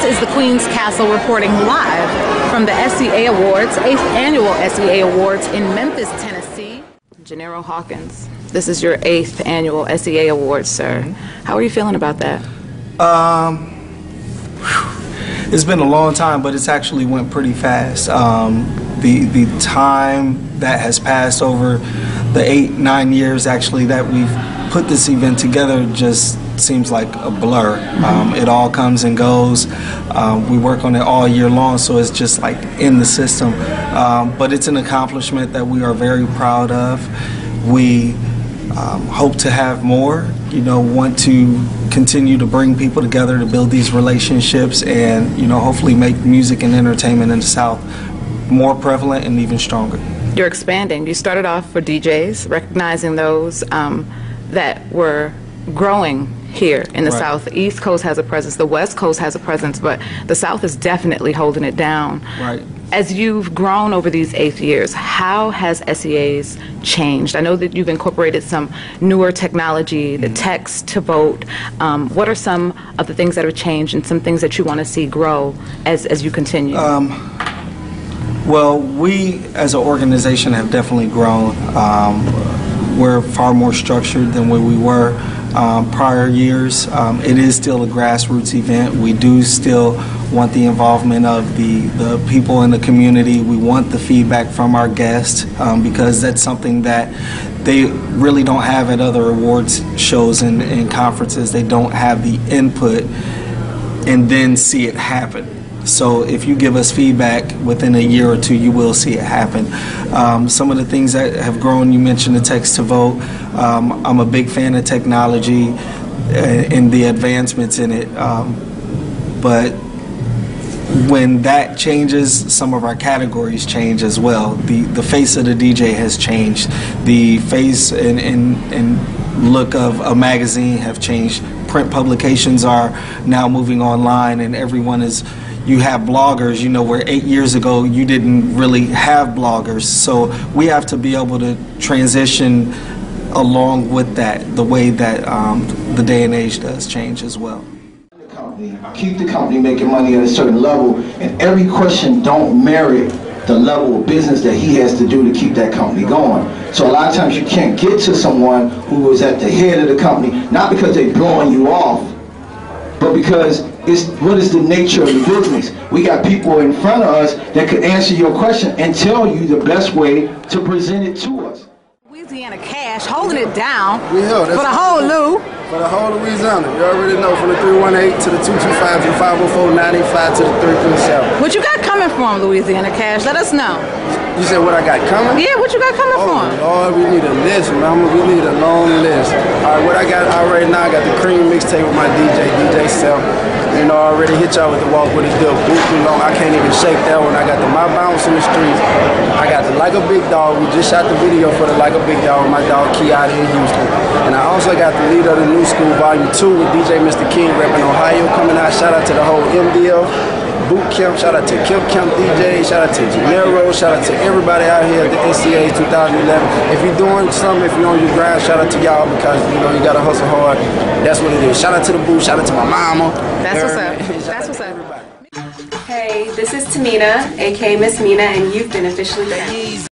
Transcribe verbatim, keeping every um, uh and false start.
is the Queen's Castle reporting live from the S E A Awards, eighth Annual S E A Awards in Memphis, Tennessee. Janiro Hawkins, this is your eighth Annual S E A Awards, sir. Mm-hmm. How are you feeling about that? Um, it's been a long time, but it's actually went pretty fast. Um, the, the time that has passed over the eight, nine years actually that we've put this event together just seems like a blur. Um, it all comes and goes. Um, we work on it all year long, so it's just like in the system. Um, but it's an accomplishment that we are very proud of. We um, hope to have more, you know, want to continue to bring people together to build these relationships and, you know, hopefully make music and entertainment in the South more prevalent and even stronger. You're expanding. You started off for D Js, recognizing those um, that were growing here in the right. South. The East Coast has a presence, the West Coast has a presence, but the South is definitely holding it down. Right. As you've grown over these eight years, how has S E As changed? I know that you've incorporated some newer technology, the mm-hmm. text to vote. Um, what are some of the things that have changed and some things that you want to see grow as, as you continue? Um, well, we as an organization have definitely grown. Um, we're far more structured than where we were Um, prior years. Um, it is still a grassroots event. We do still want the involvement of the, the people in the community. We want the feedback from our guests um, because that's something that they really don't have at other awards shows and, and conferences. They don't have the input and then see it happen. So if you give us feedback within a year or two, you will see it happen. Um, some of the things that have grown, you mentioned the text to vote. Um, I'm a big fan of technology and the advancements in it. Um, but when that changes, some of our categories change as well. The, the face of the D J has changed. The face and, and, and look of a magazine have changed. Print publications are now moving online and everyone is you have bloggers, you know, where eight years ago you didn't really have bloggers. So we have to be able to transition along with that, the way that um, the day and age does change as well. Keep the company making money at a certain level, and every question don't merit the level of business that he has to do to keep that company going. So a lot of times you can't get to someone who is at the head of the company, not because they're blowing you off, but because it's what is the nature of the business. We got people in front of us that could answer your question and tell you the best way to present it to us. Louisiana Cash holding it down we held, for the whole Lou. For the whole Louisiana. You already know, from the three one eight to the two two five to the five oh four, nine eight five to the three three seven. What you got coming from, Louisiana Cash? Let us know. You said what I got coming? Yeah, what you got coming oh, from? Oh, we need a list, mama. We need a long list. All right, what I got out right now, I got the cream mixtape with my D J, D J Self. You know, I already hit y'all with the walk with a dip. Boot too long. I can't even shake that one. I got the My Bounce in the streets. I got the Like a Big Dog. We just shot the video for the Like a Big Dog with my dog Key out in Houston. And I also got the lead of the New School Volume two with D J Mister King repping Ohio coming out. Shout out to the whole M D L Boot Camp. Shout out to Camp Camp D J. Shout out to Janiro. Shout out to everybody out here at the S E A twenty eleven. If you're doing something, if you're on your grind, shout out to y'all because, you know, you got to hustle hard. That's what it is. Shout out to the boo. Shout out to my mama. That's what's up. That's what's up. Hey, this is Tamina, aka Miss Mina, and you've been officially banned.